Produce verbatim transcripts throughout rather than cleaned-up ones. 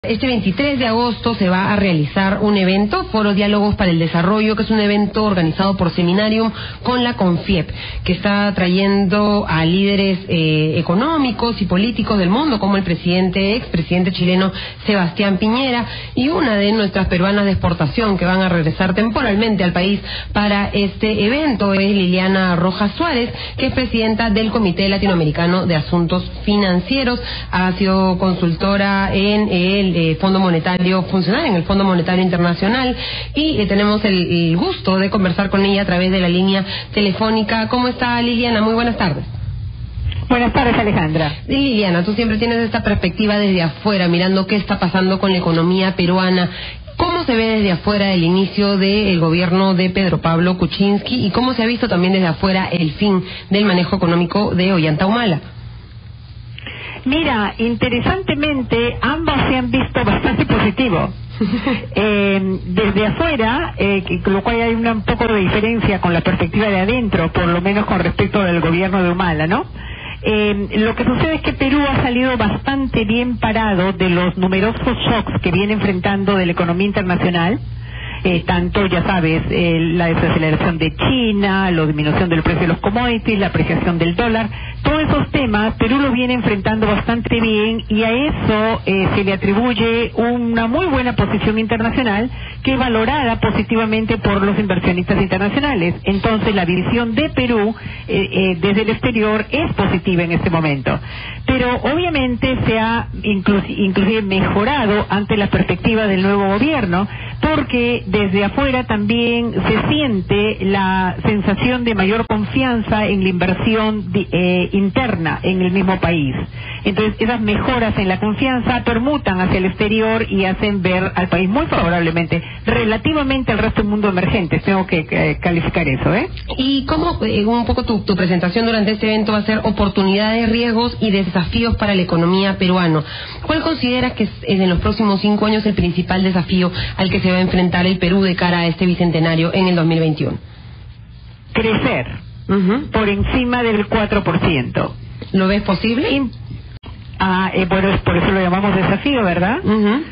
Este veintitrés de agosto se va a realizar un evento, Foro Diálogos para el Desarrollo, que es un evento organizado por Seminarium con la CONFIEP, que está trayendo a líderes eh, económicos y políticos del mundo, como el presidente, expresidente chileno Sebastián Piñera, y una de nuestras peruanas de exportación que van a regresar temporalmente al país para este evento es Liliana Rojas Suárez, que es presidenta del Comité Latinoamericano de Asuntos Financieros, ha sido consultora en el Eh, Fondo Monetario, funcionaria en el Fondo Monetario Internacional, y eh, tenemos el, el gusto de conversar con ella a través de la línea telefónica. ¿Cómo está, Liliana? Muy buenas tardes. Buenas tardes, Alejandra. Liliana, tú siempre tienes esta perspectiva desde afuera, mirando qué está pasando con la economía peruana. ¿Cómo se ve desde afuera el inicio del gobierno de Pedro Pablo Kuczynski y cómo se ha visto también desde afuera el fin del manejo económico de Ollanta Humala? Mira, interesantemente, ambos se han visto bastante positivos. eh, desde afuera, eh, con lo cual hay una, un poco de diferencia con la perspectiva de adentro, por lo menos con respecto del gobierno de Humala, ¿no? Eh, lo que sucede es que Perú ha salido bastante bien parado de los numerosos shocks que viene enfrentando de la economía internacional. Eh, tanto, ya sabes, eh, la desaceleración de China, la disminución del precio de los commodities, la apreciación del dólar, todos esos temas Perú lo viene enfrentando bastante bien, y a eso eh, se le atribuye una muy buena posición internacional que es valorada positivamente por los inversionistas internacionales. Entonces la visión de Perú eh, eh, desde el exterior es positiva en este momento, pero obviamente se ha inclu inclusive mejorado ante la perspectiva del nuevo gobierno, porque desde afuera también se siente la sensación de mayor confianza en la inversión de, eh, interna en el mismo país. Entonces esas mejoras en la confianza permutan hacia el exterior y hacen ver al país muy favorablemente relativamente al resto del mundo emergente. Tengo que eh, calificar eso, ¿eh? ¿Y cómo, eh, un poco tu, tu presentación durante este evento va a ser oportunidades, riesgos y desafíos para la economía peruana? ¿Cuál consideras que es en los próximos cinco años el principal desafío al que se va a enfrentar el Perú de cara a este bicentenario en el dos mil veintiuno? Crecer uh-huh. por encima del cuatro por ciento. ¿Lo ves posible? Y, ah, eh, bueno, por eso lo llamamos desafío, ¿verdad? Uh-huh.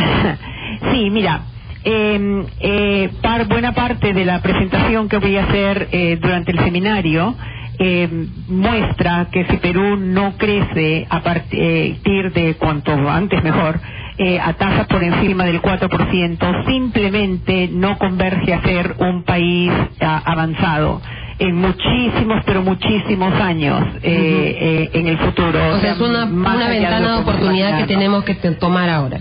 Sí, mira, eh, eh, par, buena parte de la presentación que voy a hacer eh, durante el seminario eh, muestra que si Perú no crece a partir de cuanto antes mejor, Eh, a tasas por encima del cuatro por ciento, simplemente no converge a ser un país a, avanzado en muchísimos, pero muchísimos años eh, uh-huh. eh, en el futuro. O, o sea, es una, una ventana de oportunidad que tenemos que tomar ahora.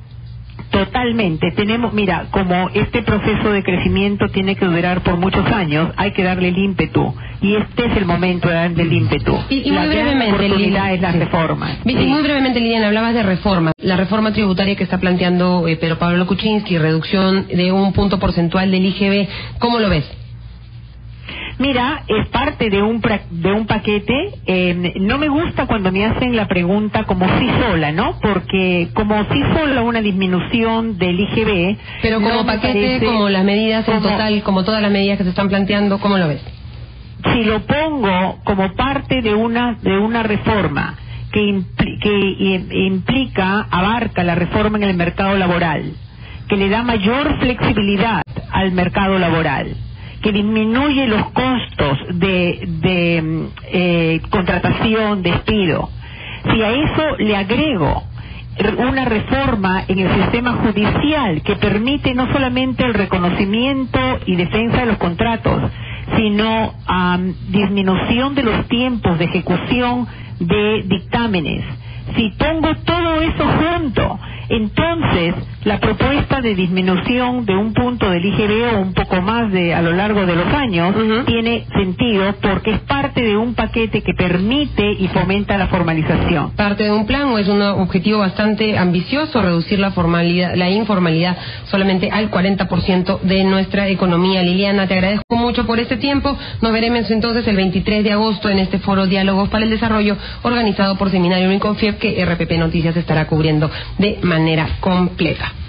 Totalmente. Tenemos, mira, como este proceso de crecimiento tiene que durar por muchos años, hay que darle el ímpetu. Y este es el momento de darle el ímpetu. Y, y la muy brevemente, oportunidad es las sí. reformas. Y sí. muy brevemente, Liliana, hablabas de reforma. La reforma tributaria que está planteando eh, Pedro Pablo Kuczynski, reducción de un punto porcentual del I G B, ¿cómo lo ves? Mira, es parte de un de un paquete. Eh, no me gusta cuando me hacen la pregunta como sí sola, ¿no? Porque como sí sola una disminución del I G B. Pero como no paquete, como las medidas en total, como todas las medidas que se están planteando, ¿cómo lo ves? Si lo pongo como parte de una de una reforma que, impl que implica, abarca la reforma en el mercado laboral, que le da mayor flexibilidad al mercado laboral, que disminuye los costos de, de eh, contratación, despido. Si a eso le agrego una reforma en el sistema judicial que permite no solamente el reconocimiento y defensa de los contratos, sino um, disminución de los tiempos de ejecución de dictámenes. Si pongo todo eso junto, entonces la propuesta de disminución de un punto del I G B o un poco más de a lo largo de los años uh-huh. tiene sentido, porque es parte de un paquete que permite y fomenta la formalización. ¿Parte de un plan o es un objetivo bastante ambicioso reducir la formalidad, la informalidad solamente al cuarenta por ciento de nuestra economía? Liliana, te agradezco mucho por este tiempo. Nos veremos entonces el veintitrés de agosto en este foro Diálogos para el Desarrollo organizado por Seminarium y CONFIEP, que R P P Noticias estará cubriendo de manera completa.